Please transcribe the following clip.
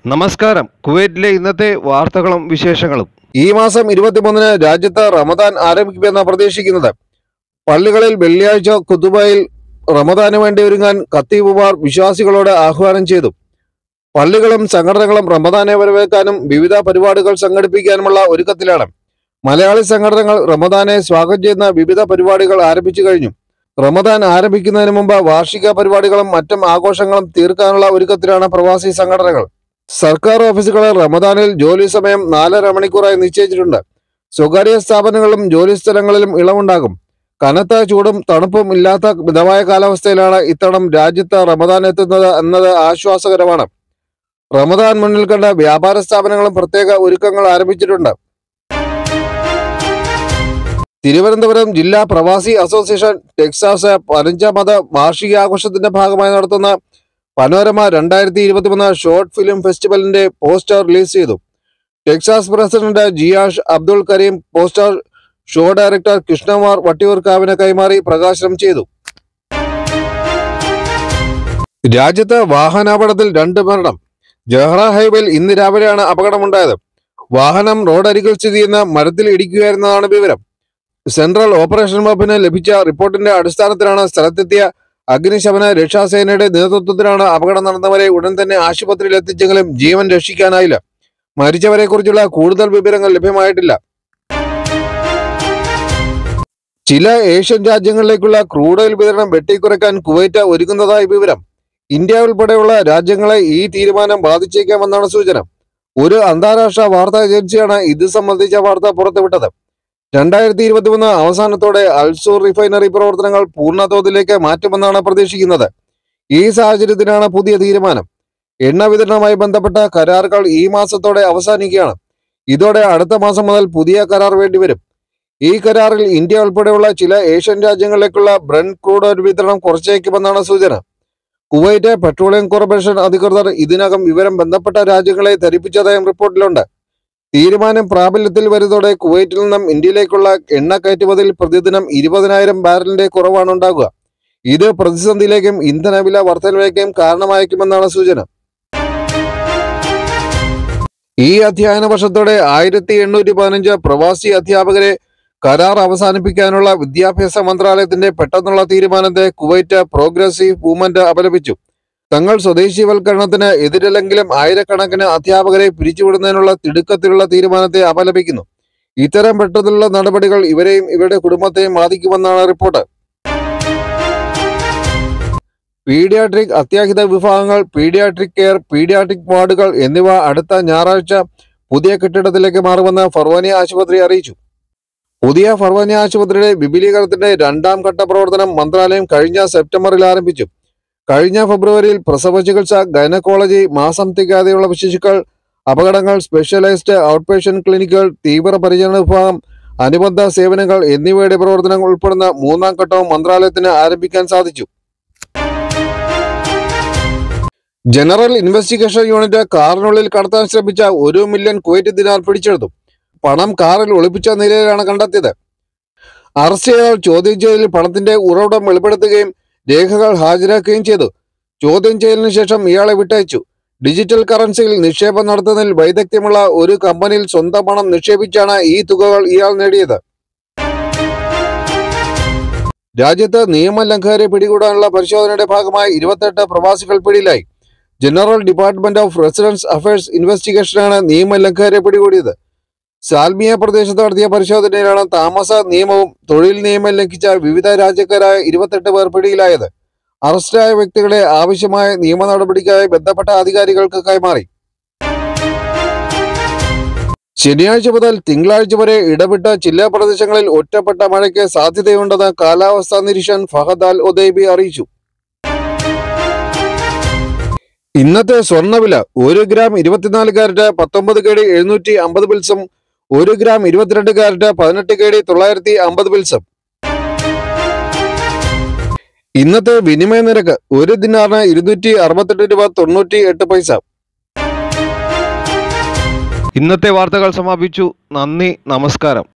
നമസ്കാരം. കുവൈറ്റിലെ ഇന്നത്തെ വാർത്തകളും വിശേഷങ്ങളും. ഈ മാസം 23-ന് രാജ്യത്ത് റമദാൻ ആരംഭിക്കുമെന്ന് പ്രതീക്ഷിക്കുന്നത്. പള്ളികളിൽ വെള്ളിയാഴ്ച ഖുതുബയിൽ റമദാന് വേണ്ടി ഒരുങ്ങാൻ ഖത്തീബുമാർ വിശ്വാസികളോട് ആഹ്വാനം ചെയ്തു. പള്ളികളും സംഘടനകളും റമദാനെ വരവേൽക്കാനും വിവിധ പരിപാടികൾ സംഘടിപ്പിക്കാനുമുള്ള ഒരുക്കത്തിലാണ്. മലയാളി സംഘടനകൾ റമദാനെ സ്വാഗതം ചെയ്യുന്ന വിവിധ പരിപാടികൾ ആരംഭിച്ചു കഴിഞ്ഞു. റമദാൻ ആരംഭിക്കുന്നതിന് മുമ്പ് വാർഷിക പരിപാടികളും മറ്റും ആഘോഷങ്ങളും തീർക്കാനുള്ള ഒരുക്കത്തിലാണ് പ്രവാസി സംഘടനകൾ. സർക്കാർ ഓഫീസുകളിൽ റമദാനിൽ ജോലി സമയം 4.5 മണിക്കൂറായി നിശ്ചയിച്ചിട്ടുണ്ട്. സ്വകാര്യ സ്ഥാപനങ്ങളിലും ജോലി സ്ഥലങ്ങളിലും ഇളവുണ്ടാകും. കനത്ത ചൂടും തണുപ്പും ഇല്ലാത്ത മിതമായ കാലാവസ്ഥയിലാണ് ഇത്തവണ രാജ്യത്ത് റമദാൻ എത്തുന്നത് എന്നത് ആശ്വാസകരമാണ്. റമദാൻ മുന്നിൽ കണ്ട വ്യാപാര സ്ഥാപനങ്ങളും പ്രത്യേക ഒരുക്കങ്ങൾ ആരംഭിച്ചിട്ടുണ്ട്. തിരുവനന്തപുരം ജില്ലാ പ്രവാസി അസോസിയേഷൻ ടെക്സാസ് 15ാമത് വാർഷികാഘോഷത്തിന്റെ ഭാഗമായി നടത്തുന്ന പനോരമ 2023 ഷോർട്ട് ഫിലിം ഫെസ്റ്റിവലിന്റെ പോസ്റ്റർ റിലീസ് ചെയ്തു. Texas president Jiyash Abdul Karim poster show director Krishnakumar വട്ടിയൂർക്കാവിന് കൈമാറി പ്രകാശനം ചെയ്തു. രാജ്യത്ത് വാഹനാപകടത്തിൽ 2 മരണം. ജഹ്റ ഹൈവേയിൽ ഇന്ന് രാവിലെയാണ് അപകടമുണ്ടായത്. വാഹനം റോഡരികിൽ സ്ഥിതി ചെയ്യുന്ന മരത്തിൽ ഇടിക്കുകയായിരുന്നതാണ് വിവരം. സെൻട്രൽ ഓപ്പറേഷൻ വകുപ്പിന് ലഭിച്ച റിപ്പോർട്ടിന്റെ അടിസ്ഥാനത്തിലാണ് സ്ഥലത്തെത്തിയ അഗ്നിശമന രക്ഷാസേനയുടെ നേതൃത്വത്തിലാണ് അപകടം നടന്നവരെ ഉടൻ തന്നെ ആശുപത്രിയിൽ എത്തിച്ചെങ്കിലും ജീവൻ രക്ഷിക്കാനായില്ല. മരിച്ചവരെ കുറിച്ചുള്ള കൂടുതൽ വിവരങ്ങൾ ലഭ്യമായിട്ടില്ല. ചില ഏഷ്യൻ രാജ്യങ്ങളിലേക്കുള്ള ക്രൂഡ് ഓയിൽ വിതരണം വെട്ടിക്കുറയ്ക്കാൻ കുവൈറ്റ് ഒരുങ്ങുന്നതായി വിവരം. ഇന്ത്യ ഉൾപ്പെടെയുള്ള രാജ്യങ്ങളെ ഈ തീരുമാനം ബാധിച്ചേക്കാമെന്നാണ് സൂചന. ഒരു അന്താരാഷ്ട്ര വാർത്താ ഏജൻസിയാണ് ഇത് സംബന്ധിച്ച വാർത്ത പുറത്തുവിട്ടത്. 2023 അവസാനത്തോടെ അൽസൂർ റിഫൈനറി പ്രവർത്തനങ്ങൾ പൂർണ്ണതോതിലേക്ക് മാറ്റുമെന്നാണ് പ്രതീക്ഷിക്കുന്നത്. ഈ സാഹചര്യത്തിലാണ് പുതിയ തീരുമാനം. എണ്ണ വിതരണവുമായി ബന്ധപ്പെട്ട കരാറുകൾ ഈ മാസത്തോടെ അവസാനിക്കുകയാണ്. ഇതോടെ അടുത്ത മാസം മുതൽ പുതിയ കരാർ വേണ്ടിവരും. ഈ കരാറിൽ ഇന്ത്യ ഉൾപ്പെടെയുള്ള ചില ഏഷ്യൻ രാജ്യങ്ങളിലേക്കുള്ള ബ്രന്റ് ക്രൂഡ് ഓയിൽ വിതരണം കുറച്ചേക്കുമെന്നാണ് സൂചന. കുവൈറ്റ് പെട്രോളിയം കോർപ്പറേഷൻ അധികൃതർ ഇതിനകം വിവരം ബന്ധപ്പെട്ട രാജ്യങ്ങളെ ധരിപ്പിച്ചതായും റിപ്പോർട്ടിലുണ്ട്. തീരുമാനം പ്രാബല്യത്തിൽ വരുന്നതോടെ കുവൈറ്റിൽ നിന്നും ഇന്ത്യയിലേക്കുള്ള എണ്ണ കയറ്റുമതിയിൽ പ്രതിദിനം 20,000 ബാരലിന്റെ കുറവാണ് ഉണ്ടാകുക. ഇത് പ്രതിസന്ധിയിലേക്കും ഇന്ധനവില വർധനവിലേക്കും കാരണമായേക്കുമെന്നാണ് സൂചന. ഈ അധ്യയന വർഷത്തോടെ 1815 പ്രവാസി അധ്യാപകരെ കരാർ അവസാനിപ്പിക്കാനുള്ള വിദ്യാഭ്യാസ മന്ത്രാലയത്തിന്റെ പെട്ടെന്നുള്ള തീരുമാനത്തെ കുവൈറ്റ് പ്രോഗ്രസീവ് മൂവ്മെന്റ് അപലപിച്ചു. തങ്ങൾ സ്വദേശീവൽക്കരണത്തിന് എതിരല്ലെങ്കിലും ആയിരക്കണക്കിന് അധ്യാപകരെ പിരിച്ചുവിടുന്നതിനുള്ള തിടുക്കത്തിലുള്ള തീരുമാനത്തെ അപലപിക്കുന്നു. ഇത്തരം പെട്ടെന്നുള്ള നടപടികൾ ഇവരെയും ഇവരുടെ കുടുംബത്തെയും ബാധിക്കുമെന്നാണ് റിപ്പോർട്ട്. പീഡിയാട്രിക് അത്യാഹിത വിഭാഗങ്ങൾ, പീഡിയാട്രിക് കെയർ, പീഡിയാട്രിക് വാർഡുകൾ എന്നിവ അടുത്ത ഞായറാഴ്ച പുതിയ കെട്ടിടത്തിലേക്ക് മാറുമെന്ന് ഫർവാനി ആശുപത്രി അറിയിച്ചു. പുതിയ ഫർവാനി ആശുപത്രിയുടെ വിപുലീകരണത്തിന്റെ 2ാം ഘട്ട പ്രവർത്തനം മന്ത്രാലയം കഴിഞ്ഞ സെപ്റ്റംബറിൽ ആരംഭിച്ചു. കഴിഞ്ഞ ഫെബ്രുവരിയിൽ പ്രസവ ചികിത്സ, ഗൈനക്കോളജി, മാസം തികയാതെയുള്ള ശിശുക്കൾ, അപകടങ്ങൾ, സ്പെഷ്യലൈസ്ഡ് ഔട്ട്പേഷ്യന്റ് ക്ലിനിക്കുകൾ, തീവ്രപരിചരണ വിഭാഗം, അനുബന്ധ സേവനങ്ങൾ എന്നിവയുടെ പ്രവർത്തനങ്ങൾ ഉൾപ്പെടുന്ന 3ാം ഘട്ടവും മന്ത്രാലയത്തിന് ആരംഭിക്കാൻ സാധിച്ചു. ജനറൽ ഇൻവെസ്റ്റിഗേഷൻ യൂണിറ്റ് കാറിനുള്ളിൽ കടത്താൻ ശ്രമിച്ച 1 മില്യൺ കുവൈറ്റ് ദിനാർ പിടിച്ചെടുത്തു. പണം കാറിൽ ഒളിപ്പിച്ച നിലയിലാണ് കണ്ടെത്തിയത്. അറസ്റ്റ് ചെയ്തവർ ചോദ്യം ചെയ്യലിൽ പണത്തിന്റെ ഉറവിടം വെളിപ്പെടുത്തുകയും രേഖകൾ ഹാജരാക്കുകയും ചെയ്തു. ചോദ്യം ചെയ്യലിന് ശേഷം ഇയാളെ വിട്ടയച്ചു. ഡിജിറ്റൽ കറൻസിയിൽ നിക്ഷേപം നടത്തുന്നതിൽ വൈദഗ്ധ്യമുള്ള ഒരു കമ്പനിയിൽ സ്വന്തം പണം നിക്ഷേപിച്ചാണ് ഈ തുകകൾ ഇയാൾ നേടിയത്. രാജ്യത്ത് നിയമലംഘകരെ പിടികൂടാനുള്ള പരിശോധനയുടെ ഭാഗമായി 28 പ്രവാസികൾ പിടിയിലായി. General department of residence affairs ഇൻവെസ്റ്റിഗേഷനാണ് നിയമലംഘകരെ പിടികൂടിയത്. സാൽമിയ പ്രദേശത്ത് നടത്തിയ പരിശോധനയിലാണ് താമസ നിയമവും തൊഴിൽ നിയമം ലംഘിച്ച വിവിധ രാജ്യക്കാരായ 28 പേർ പിടിയിലായത്. അറസ്റ്റായ വ്യക്തികളെ ആവശ്യമായ നിയമ നടപടിക്കായി ബന്ധപ്പെട്ട അധികാരികൾക്ക് കൈമാറി. ശനിയാഴ്ച മുതൽ തിങ്കളാഴ്ച വരെ ഇടവിട്ട് ചില പ്രദേശങ്ങളിൽ ഒറ്റപ്പെട്ട മഴയ്ക്ക് സാധ്യതയുണ്ടെന്ന് കാലാവസ്ഥാ നിരീക്ഷകൻ ഫഹദ് അൽ ഉദൈബി അറിയിച്ചു. ഇന്നത്തെ സ്വർണ്ണവില 1 ഗ്രാം 24 കാരറ്റ് 19 KD 750 പിൽസും 1 ഗ്രാം 22 കാരറ്റ് 18 KD 950 പിൽസും. ഇന്നത്തെ വിനിമയ നിരക്ക് 1 ദിനാറിന് 268 രൂപ 98 പൈസ. ഇന്നത്തെ വാർത്തകൾ സമാപിച്ചു. നന്ദി, നമസ്കാരം.